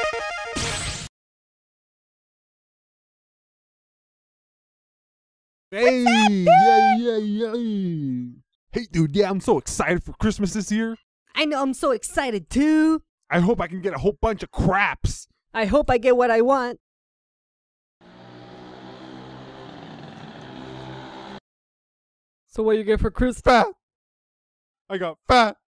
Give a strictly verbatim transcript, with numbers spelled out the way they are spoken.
Hey, yeah, yeah, yeah. Hey, dude, yeah, I'm so excited for Christmas this year. I know, I'm so excited too. I hope I can get a whole bunch of craps. I hope I get what I want. So what you get for Christmas? Fat. I got fat.